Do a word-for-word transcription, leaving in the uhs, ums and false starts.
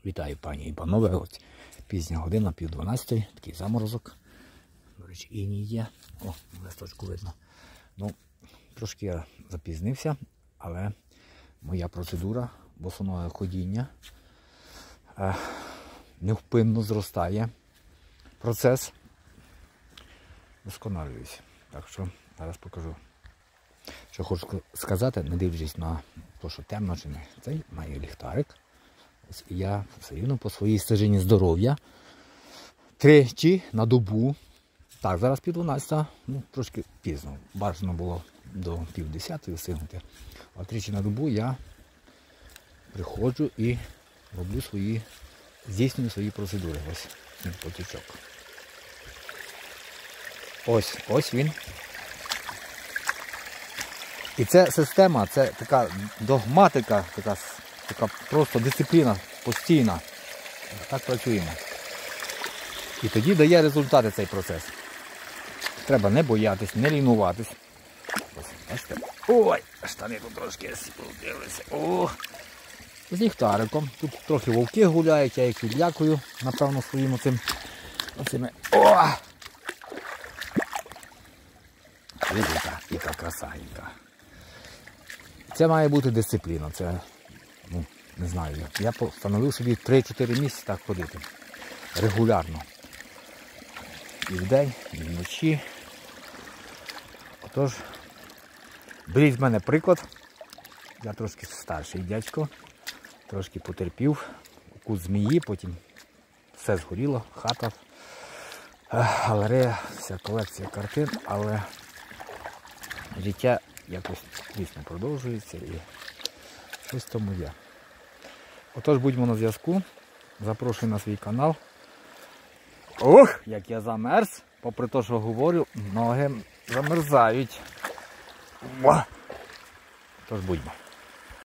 Вітаю, пані і панове. Ось пізня година, пів дванадцятої, такий заморозок. До речі, іній є. О, листочку видно. Ну, трошки я запізнився, але моя процедура босоноге ходіння е, невпинно зростає. Процес досконалюється. Так що зараз покажу, що хочу сказати, не дивлячись на те, що темно чи не. Цей має ліхтарик. Ось я все рівно по своїй стежині здоров'я тричі на добу. Так, зараз пів дванадцята, ну трошки пізно. Бажано було до пів десятої встигнути. А тричі на добу я приходжу і роблю свої, здійснюю свої процедури. Ось він потічок. Ось, ось він. І це система, це така догматика, така, така просто дисципліна постійна. Так працюємо. І тоді дає результати цей процес. Треба не боятись, не лінуватись. Ось, бачите? Ой, штани тут трошки спустилися. О! З ліхтариком. Тут трохи вовки гуляють, я їх відлякую, напевно, своїм оцим. Оцими. О! Яка, яка краса, яка. Це має бути дисципліна. Це, ну, не знаю, я встановив собі три-чотири місяці так ходити. Регулярно. І вдень, і вночі. Отож, беріть з мене приклад. Я трошки старший дядько. Трошки потерпів. Укус змії, потім все згоріло, хата, галерея, вся колекція картин, але життя якось дійсно продовжується і щось тому є. Отож, будьмо на зв'язку. Запрошую на свій канал. Ох, як я замерз. Попри те, що говорю, ноги замерзають. Тож будьмо.